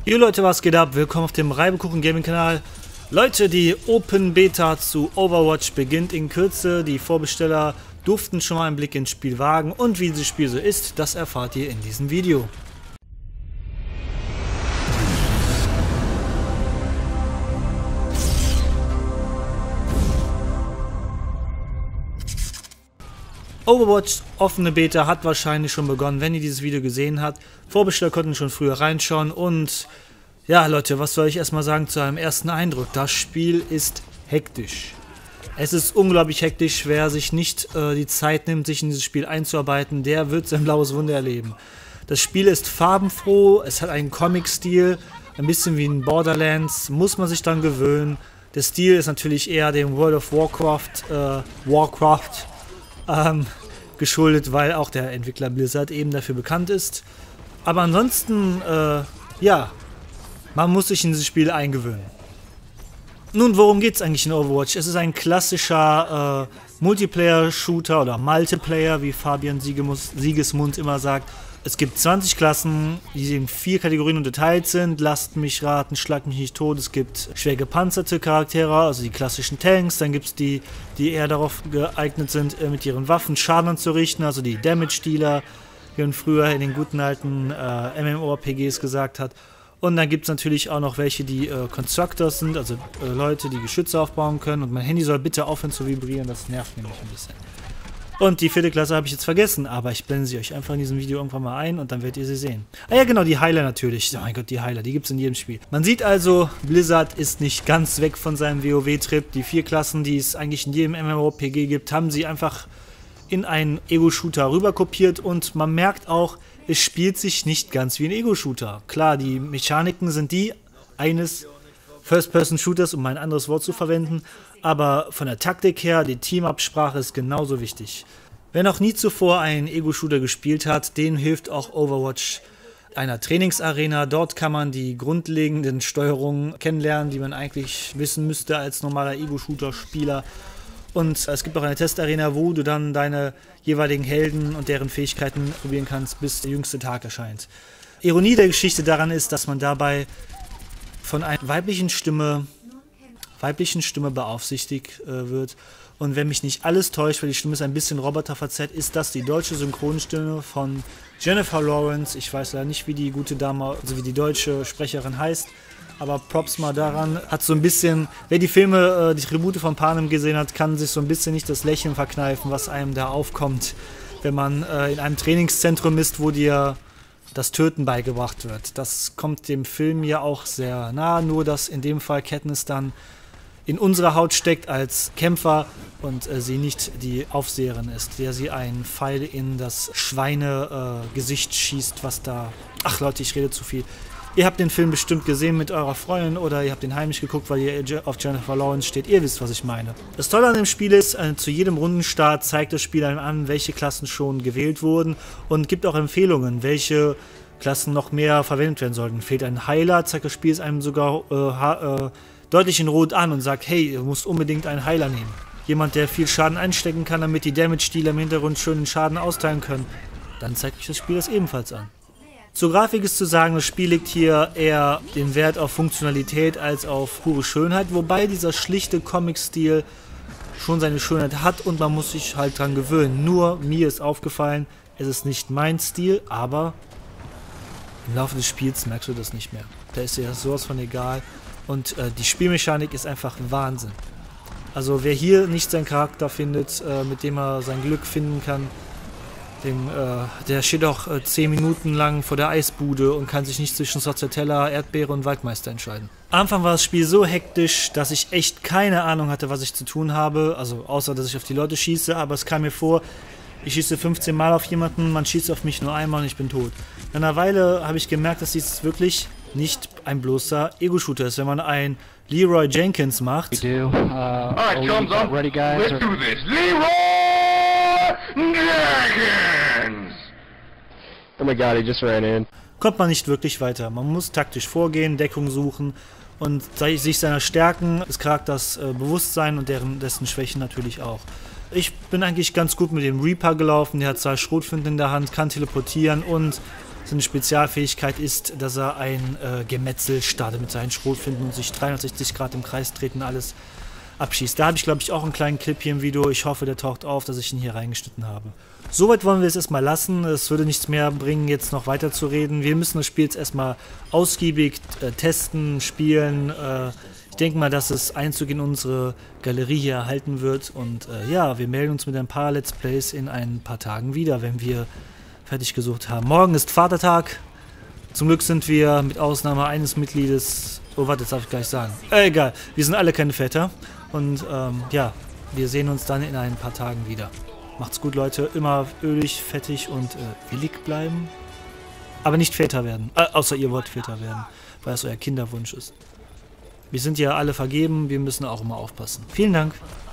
Jo Leute, was geht ab? Willkommen auf dem Reibekuchen Gaming Kanal. Leute, die Open Beta zu Overwatch beginnt in Kürze. Die Vorbesteller durften schon mal einen Blick ins Spiel wagen und wie dieses Spiel so ist, das erfahrt ihr in diesem Video. Overwatch offene Beta hat wahrscheinlich schon begonnen, wenn ihr dieses Video gesehen habt. Vorbesteller konnten schon früher reinschauen und ja Leute, was soll ich erstmal sagen zu einem ersten Eindruck? Das Spiel ist hektisch. Es ist unglaublich hektisch, wer sich nicht die Zeit nimmt, sich in dieses Spiel einzuarbeiten, der wird sein blaues Wunder erleben. Das Spiel ist farbenfroh, es hat einen Comic-Stil, ein bisschen wie in Borderlands, muss man sich dann gewöhnen. Der Stil ist natürlich eher dem World of Warcraft geschuldet, weil auch der Entwickler Blizzard eben dafür bekannt ist. Aber ansonsten, ja, man muss sich in dieses Spiel eingewöhnen. Nun, worum geht es eigentlich in Overwatch? Es ist ein klassischer Multiplayer-Shooter oder Multiplayer, wie Fabian Siegesmund immer sagt. Es gibt 20 Klassen, die in 4 Kategorien unterteilt sind. Lasst mich raten, schlag mich nicht tot. Es gibt schwer gepanzerte Charaktere, also die klassischen Tanks. Dann gibt es die eher darauf geeignet sind, mit ihren Waffen Schaden anzurichten, also die Damage-Dealer, wie man früher in den guten alten MMORPGs gesagt hat. Und dann gibt es natürlich auch noch welche, die Constructors sind, also Leute, die Geschütze aufbauen können. Und mein Handy soll bitte aufhören zu vibrieren, das nervt nämlich ein bisschen. Und die 4. Klasse habe ich jetzt vergessen, aber ich blende sie euch einfach in diesem Video irgendwann mal ein und dann werdet ihr sie sehen. Ah ja genau, die Heiler natürlich. Oh mein Gott, die Heiler, die gibt es in jedem Spiel. Man sieht also, Blizzard ist nicht ganz weg von seinem WoW-Trip. Die 4 Klassen, die es eigentlich in jedem MMORPG gibt, haben sie einfach in einen Ego-Shooter rüberkopiert und man merkt auch, es spielt sich nicht ganz wie ein Ego-Shooter. Klar, die Mechaniken sind die eines First-Person-Shooters, um ein anderes Wort zu verwenden, aber von der Taktik her, die Teamabsprache ist genauso wichtig. Wer noch nie zuvor einen Ego-Shooter gespielt hat, dem hilft auch Overwatch einer Trainingsarena. Dort kann man die grundlegenden Steuerungen kennenlernen, die man eigentlich wissen müsste als normaler Ego-Shooter-Spieler. Und es gibt auch eine Testarena, wo du dann deine jeweiligen Helden und deren Fähigkeiten probieren kannst, bis der jüngste Tag erscheint. Ironie der Geschichte daran ist, dass man dabei von einer weiblichen Stimme beaufsichtigt wird. Und wenn mich nicht alles täuscht, weil die Stimme ist ein bisschen roboterverzerrt, ist das die deutsche Synchronstimme von Jennifer Lawrence. Ich weiß leider nicht, wie die gute Dame, also wie die deutsche Sprecherin heißt, aber Props mal daran. Hat so ein bisschen, wer die Filme, die Tribute von Panem gesehen hat, kann sich so ein bisschen nicht das Lächeln verkneifen, was einem da aufkommt, wenn man in einem Trainingszentrum ist, wo dir das Töten beigebracht wird. Das kommt dem Film ja auch sehr nah, nur dass in dem Fall Katniss dann in unserer Haut steckt als Kämpfer und sie nicht die Aufseherin ist, der sie einen Pfeil in das Schweinegesicht schießt, was da... Ach Leute, ich rede zu viel. Ihr habt den Film bestimmt gesehen mit eurer Freundin oder ihr habt den heimlich geguckt, weil ihr auf Jennifer Lawrence steht. Ihr wisst, was ich meine. Das Tolle an dem Spiel ist, zu jedem Rundenstart zeigt das Spiel einem an, welche Klassen schon gewählt wurden und gibt auch Empfehlungen, welche Klassen noch mehr verwendet werden sollten. Fehlt ein Heiler, zeigt das Spiel es einem sogar deutlich in Rot an und sagt, hey, ihr müsst unbedingt einen Heiler nehmen. Jemand, der viel Schaden einstecken kann, damit die Damage-Dealer im Hintergrund schönen Schaden austeilen können. Dann zeigt euch das Spiel das ebenfalls an. Zur Grafik ist zu sagen, das Spiel legt hier eher den Wert auf Funktionalität als auf pure Schönheit, wobei dieser schlichte Comic-Stil schon seine Schönheit hat und man muss sich halt dran gewöhnen. Nur mir ist aufgefallen, es ist nicht mein Stil, aber im Laufe des Spiels merkst du das nicht mehr. Da ist dir sowas von egal und die Spielmechanik ist einfach Wahnsinn. Also wer hier nicht seinen Charakter findet, mit dem er sein Glück finden kann, der steht auch 10 Minuten lang vor der Eisbude und kann sich nicht zwischen Stracciatella, Erdbeere und Waldmeister entscheiden. Am Anfang war das Spiel so hektisch, dass ich echt keine Ahnung hatte, was ich zu tun habe. Also außer, dass ich auf die Leute schieße, aber es kam mir vor, ich schieße 15 Mal auf jemanden, man schießt auf mich nur einmal und ich bin tot. Nach einer Weile habe ich gemerkt, dass dies wirklich nicht ein bloßer Ego-Shooter ist. Wenn man einen Leroy Jenkins macht... Alright, chums up. Ready, guys? Let's do this. Leroy Jenkins! Oh my god, he just ran in. Kommt man nicht wirklich weiter. Man muss taktisch vorgehen, Deckung suchen und sich seiner Stärken des Charakters bewusst sein und dessen Schwächen natürlich auch. Ich bin eigentlich ganz gut mit dem Reaper gelaufen, der hat 2 Schrotflinten in der Hand, kann teleportieren und Seine Spezialfähigkeit ist, dass er ein Gemetzel startet mit seinen Schrotflinten und sich 360 Grad im Kreis dreht und alles abschießt. Da habe ich, glaube ich, auch einen kleinen Clip hier im Video. Ich hoffe, der taucht auf, dass ich ihn hier reingeschnitten habe. Soweit wollen wir es erstmal lassen. Es würde nichts mehr bringen, jetzt noch weiter zu reden. Wir müssen das Spiel jetzt erstmal ausgiebig testen, spielen. Ich denke mal, dass es Einzug in unsere Galerie hier erhalten wird. Und ja, wir melden uns mit ein paar Let's Plays in ein paar Tagen wieder, wenn wir fertig gesucht haben. Morgen ist Vatertag. Zum Glück sind wir mit Ausnahme eines Mitgliedes... Oh, warte, das darf ich gleich sagen. Egal, wir sind alle keine Väter. Und ja, wir sehen uns dann in ein paar Tagen wieder. Macht's gut, Leute. Immer ölig, fettig und willig bleiben. Aber nicht Väter werden. Außer ihr wollt Väter werden, weil es euer Kinderwunsch ist. Wir sind ja alle vergeben, wir müssen auch immer aufpassen. Vielen Dank.